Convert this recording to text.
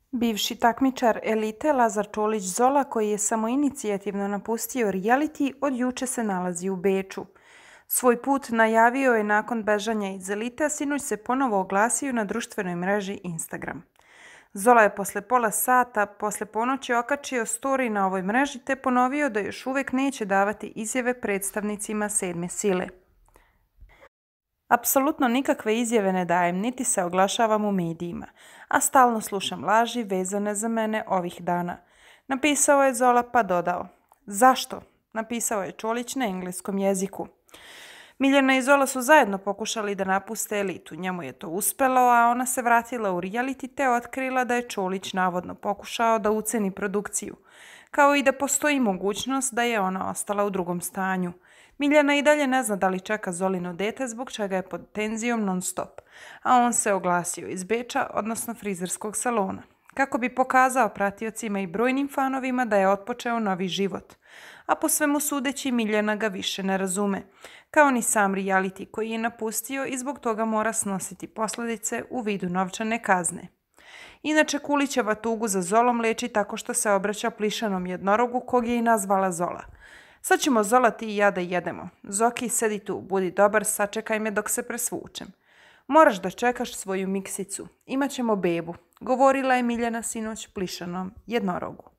Bivši takmičar elite Lazar Čolić-Zola, koji je samoinicijativno napustio reality, od juče se nalazi u Beču. Svoj put najavio je nakon bežanja iz elite, a sinoć se ponovo oglasio na društvenoj mreži Instagram. Zola je posle pola sata posle ponoći okačio story na ovoj mreži te ponovio da još uvek neće davati izjave predstavnicima sedme sile. Apsolutno nikakve izjave ne dajem, niti se oglašavam u medijima, a stalno slušam laži vezane za mene ovih dana. Napisao je Zola pa dodao. Zašto? Napisao je Čolić na engleskom jeziku. Miljana i Zola su zajedno pokušali da napuste elitu. Njemu je to uspelo, a ona se vratila u reality te otkrila da je Čolić navodno pokušao da uceni produkciju, kao i da postoji mogućnost da je ona ostala u drugom stanju. Miljana i dalje ne zna da li čeka Zolino dete, zbog čega je pod tenzijom non stop, a on se oglasio iz Beča, odnosno frizerskog salona, kako bi pokazao pratiocima i brojnim fanovima da je otpočeo novi život. A po svemu sudeći Miljana ga više ne razume, kao ni sam reality koji je napustio i zbog toga mora snositi posljedice u vidu novčane kazne. Inače, Kulićeva tugu za Zolom leči tako što se obraća plišanom jednorogu kog je i nazvala Zola. Sad ćemo Zola ti i ja da jedemo. Zoki, sedi tu, budi dobar, sačekaj me dok se presvučem. Moraš da čekaš svoju miksicu, imaćemo bebu, govorila je Miljana sinoć plišanom jednorogu.